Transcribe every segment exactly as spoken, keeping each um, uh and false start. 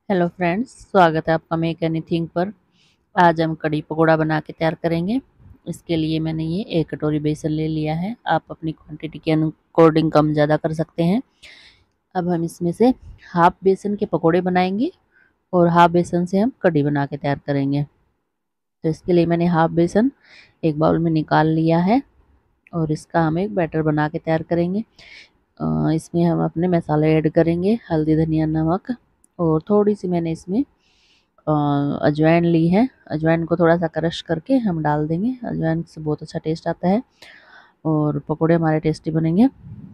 Hello friends, स्वागत है आपका मेक एनीथिंग पर। आज हम कड़ी पकोड़ा बना के तैयार करेंगे। इसके लिए मैंने ये एक कटोरी बेसन ले लिया है। आप अपनी क्वांटिटी के अकॉर्डिंग कम ज़्यादा कर सकते हैं। अब हम इसमें से हाफ बेसन के पकोड़े बनाएंगे और हाफ बेसन से हम कड़ी बना के तैयार करेंगे। तो इसके लिए मैंने हाफ बेसन एक बाउल में निकाल लिया है और इसका हम एक बैटर बना के तैयार करेंगे। अ, इसमें हम अपने मसाले ऐड करेंगे, हल्दी, धनिया, नमक, और थोड़ी सी मैंने इसमें अ, अजवाइन ली है। अजवाइन को थोड़ा सा क्रश करके हम डाल देंगे। अजवाइन से बहुत अच्छा टेस्ट आता है और पकोड़े हमारे टेस्टी बनेंगे।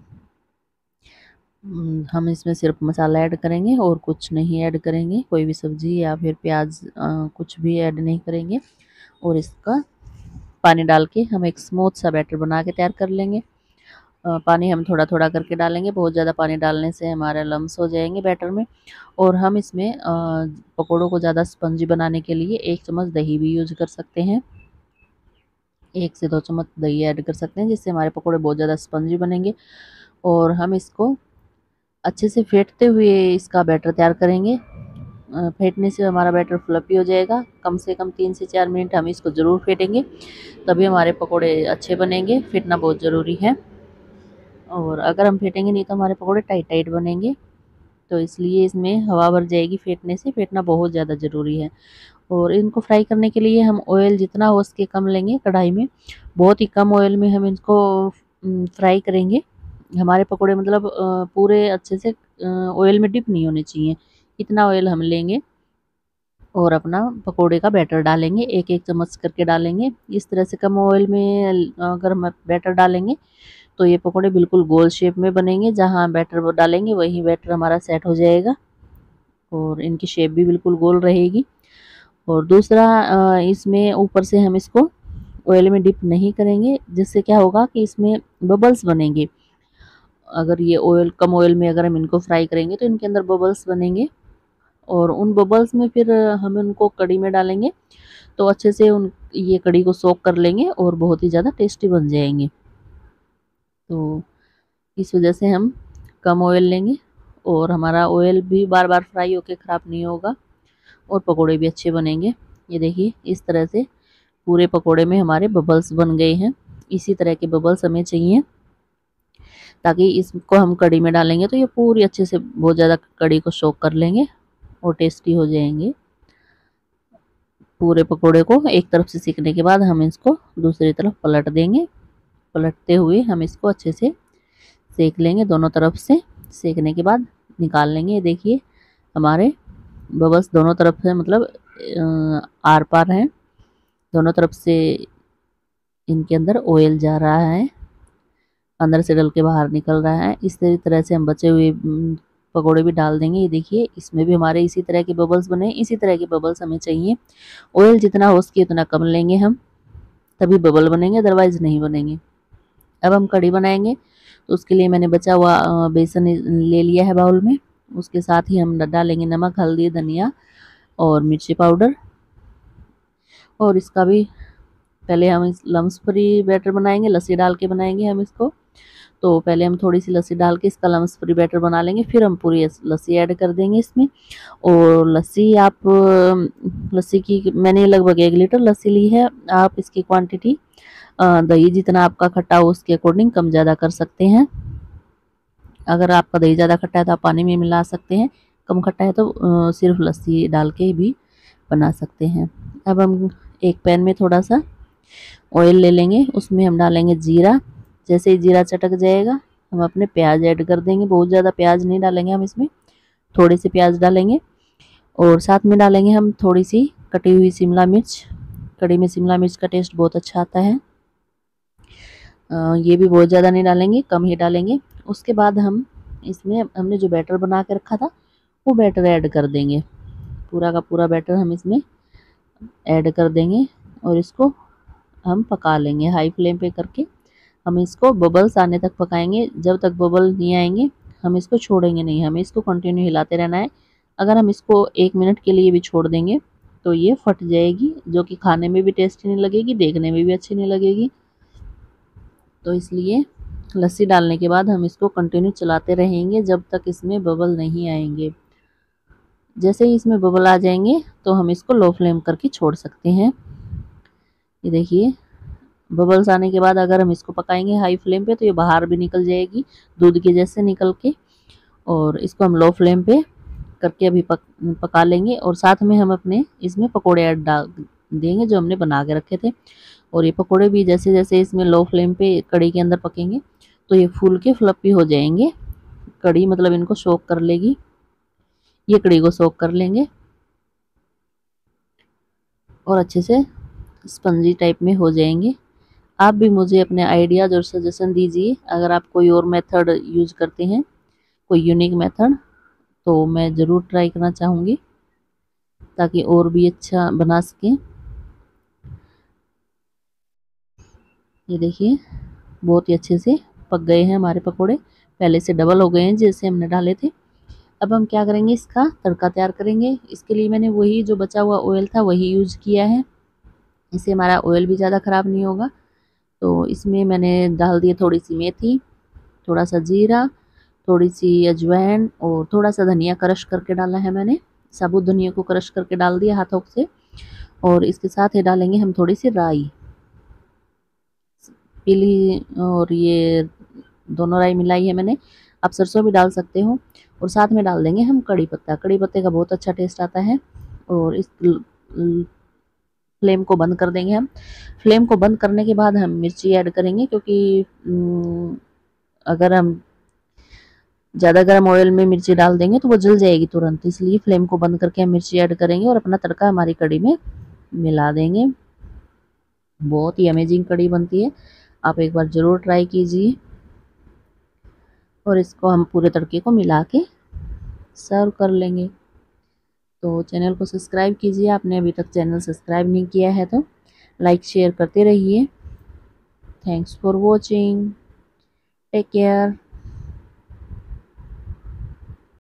हम्म, हम इसमें सिर्फ मसाला ऐड करेंगे और कुछ नहीं ऐड करेंगे, कोई भी सब्जी या फिर प्याज अ, कुछ भी ऐड नहीं करेंगे। और इसका पानी डाल के हम एक स्मूथ सा बैटर बना के तैयार कर लेंगे। अ, पानी हम थोड़ा थोड़ा करके डालेंगे, बहुत ज़्यादा पानी डालने से हमारे लम्स हो जाएंगे बैटर में। और हम इसमें अ, पकोड़ों को ज़्यादा स्पंजी बनाने के लिए एक चम्मच दही भी यूज कर सकते हैं। एक से दो चम्मच दही ऐड कर सकते हैं, जिससे हमारे पकोड़े बहुत ज़्यादा स्पंजी बनेंगे। और हम इसको अच्छे से फेंटते हुए इसका बैटर तैयार करेंगे। अ, फेंटने से हमारा बैटर फ्लफी हो जाएगा। कम से कम तीन से चार मिनट हम इसको ज़रूर फेंटेंगे, तभी हमारे पकोड़े अच्छे बनेंगे। फेंटना बहुत ज़रूरी है, और अगर हम फेंटेंगे नहीं तो हमारे पकोड़े टाइट टाइट बनेंगे। तो इसलिए इसमें हवा भर जाएगी फेंटने से। फेंटना बहुत ज़्यादा ज़रूरी है। और इनको फ्राई करने के लिए हम ऑयल जितना हो सके कम लेंगे कढ़ाई में। बहुत ही कम ऑयल में हम इनको फ्राई करेंगे। हमारे पकोड़े मतलब अ, पूरे अच्छे से ऑयल में डिप नहीं होने चाहिए, इतना ऑयल हम लेंगे। और अपना पकोड़े का बैटर डालेंगे, एक एक चम्मच करके डालेंगे। इस तरह से कम ऑयल में अगर हम बैटर डालेंगे तो ये पकोड़े बिल्कुल गोल शेप में बनेंगे। जहाँ बैटर डालेंगे वहीं बैटर हमारा सेट हो जाएगा और इनकी शेप भी बिल्कुल गोल रहेगी। और दूसरा, अ, इसमें ऊपर से हम इसको ऑयल में डिप नहीं करेंगे, जिससे क्या होगा कि इसमें बबल्स बनेंगे। अगर ये ऑयल कम ऑयल में अगर हम इनको फ्राई करेंगे तो इनके अंदर बबल्स बनेंगे, और उन बबल्स में फिर हम उनको कड़ी में डालेंगे तो अच्छे से उन ये कड़ी को सोक कर लेंगे और बहुत ही ज़्यादा टेस्टी बन जाएंगे। तो इस वजह से हम कम ऑयल लेंगे और हमारा ऑयल भी बार बार फ्राई होके ख़राब नहीं होगा और पकोड़े भी अच्छे बनेंगे। ये देखिए, इस तरह से पूरे पकोड़े में हमारे बबल्स बन गए हैं। इसी तरह के बबल्स हमें चाहिए, ताकि इसको हम कड़ी में डालेंगे तो ये पूरी अच्छे से बहुत ज़्यादा कड़ी को सोक कर लेंगे और टेस्टी हो जाएंगे। पूरे पकोड़े को एक तरफ से सेकने के बाद हम इसको दूसरी तरफ पलट देंगे। पलटते हुए हम इसको अच्छे से सेक लेंगे दोनों तरफ से। सेकने के बाद निकाल लेंगे। ये देखिए, हमारे बबल्स दोनों तरफ से मतलब अ, आर पार हैं, दोनों तरफ से इनके अंदर ऑयल जा रहा है, अंदर से डल के बाहर निकल रहा है। इस तरह से हम बचे हुए अम, पकोड़े भी डाल देंगे। ये देखिए, इसमें भी हमारे इसी तरह के बबल्स बने। इसी तरह के बबल्स हमें चाहिए। ऑयल जितना हो सके उतना कम लेंगे हम, तभी बबल बनेंगे, अदरवाइज नहीं बनेंगे। अब हम कड़ी बनाएंगे तो उसके लिए मैंने बचा हुआ अ, बेसन ले लिया है बाउल में। उसके साथ ही हम डालेंगे नमक, हल्दी, धनिया और मिर्ची पाउडर। और इसका भी पहले हम इस लम्स फ्री बैटर बनाएंगे, लस्सी डाल के बनाएंगे हम इसको। तो पहले हम थोड़ी सी लस्सी डाल के इसका लम्स फ्री बैटर बना लेंगे, फिर हम पूरी लस्सी ऐड कर देंगे इसमें। और लस्सी आप अ, लस्सी की मैंने लगभग एक लीटर लस्सी ली है। आप इसकी क्वांटिटी दही जितना आपका खट्टा हो उसके अकॉर्डिंग कम ज़्यादा कर सकते हैं। अगर आपका दही ज़्यादा खट्टा है तो आप पानी में मिला सकते हैं, कम खट्टा है तो अ, सिर्फ लस्सी डाल के भी बना सकते हैं। अब हम एक पैन में थोड़ा सा ऑयल ले लेंगे, उसमें हम डालेंगे जीरा। जैसे ही जीरा चटक जाएगा हम अपने प्याज ऐड कर देंगे। बहुत ज़्यादा प्याज नहीं डालेंगे हम इसमें, थोड़े से प्याज डालेंगे। और साथ में डालेंगे हम थोड़ी सी कटी हुई शिमला मिर्च। कड़ी में शिमला मिर्च का टेस्ट बहुत अच्छा आता है। ये भी बहुत ज़्यादा नहीं डालेंगे, कम ही डालेंगे। उसके बाद हम इसमें हमने जो बैटर बना के रखा था वो बैटर ऐड कर देंगे। पूरा का पूरा बैटर हम इसमें ऐड कर देंगे और इसको हम पका लेंगे हाई फ्लेम पे करके। हम इसको बबल्स आने तक पकाएंगे। जब तक बबल नहीं आएंगे हम इसको छोड़ेंगे नहीं, हमें इसको कंटिन्यू हिलाते रहना है। अगर हम इसको एक मिनट के लिए भी छोड़ देंगे तो ये फट जाएगी, जो कि खाने में भी टेस्टी नहीं लगेगी, देखने में भी अच्छी नहीं लगेगी। तो इसलिए लस्सी डालने के बाद हम इसको कंटिन्यू चलाते रहेंगे जब तक इसमें बबल नहीं आएंगे। जैसे ही इसमें बबल आ जाएंगे तो हम इसको लो फ्लेम करके छोड़ सकते हैं। ये देखिए बबल्स आने के बाद अगर हम इसको पकाएंगे हाई फ्लेम पे तो ये बाहर भी निकल जाएगी दूध के जैसे निकल के। और इसको हम लो फ्लेम पे करके अभी पक, पका लेंगे। और साथ में हम अपने इसमें पकोड़े ऐड डाल देंगे जो हमने बना के रखे थे। और ये पकोड़े भी जैसे जैसे इसमें लो फ्लेम पे कढ़ी के अंदर पकेंगे तो ये फूल के फ्लफी हो जाएंगे। कढ़ी मतलब इनको सोक कर लेगी, ये कढ़ी को सोक कर लेंगे और अच्छे से स्पंजी टाइप में हो जाएंगे। आप भी मुझे अपने आइडियाज़ और सजेशन दीजिए, अगर आप कोई और मेथड यूज करते हैं, कोई यूनिक मेथड, तो मैं ज़रूर ट्राई करना चाहूँगी ताकि और भी अच्छा बना सकें। ये देखिए बहुत ही अच्छे से पक गए हैं हमारे पकोड़े, पहले से डबल हो गए हैं जैसे हमने डाले थे। अब हम क्या करेंगे, इसका तड़का तैयार करेंगे। इसके लिए मैंने वही जो बचा हुआ ऑयल था वही यूज किया है, इससे हमारा ऑयल भी ज़्यादा ख़राब नहीं होगा। तो इसमें मैंने डाल दिए थोड़ी सी मेथी, थोड़ा सा जीरा, थोड़ी सी अजवाइन और थोड़ा सा धनिया क्रश करके डाला है मैंने, साबुत धनिया को क्रश करके डाल दिया हाथों से। और इसके साथ ही डालेंगे हम थोड़ी सी राई, पीली और ये दोनों राई मिलाई है मैंने, आप सरसों भी डाल सकते हो। और साथ में डाल देंगे हम कड़ी पत्ता, कड़ी पत्ते का बहुत अच्छा टेस्ट आता है। और इस फ्लेम को बंद कर देंगे हम। फ्लेम को बंद करने के बाद हम मिर्ची ऐड करेंगे, क्योंकि अगर हम ज़्यादा गर्म ऑयल में मिर्ची डाल देंगे तो वो जल जाएगी तुरंत, इसलिए फ्लेम को बंद करके हम मिर्ची ऐड करेंगे और अपना तड़का हमारी कड़ी में मिला देंगे। बहुत ही अमेजिंग कड़ी बनती है, आप एक बार ज़रूर ट्राई कीजिए। और इसको हम पूरे तड़के को मिला के सर्व कर लेंगे। तो चैनल को सब्सक्राइब कीजिए, आपने अभी तक चैनल सब्सक्राइब नहीं किया है तो लाइक शेयर करते रहिए। Thanks for watching, take care.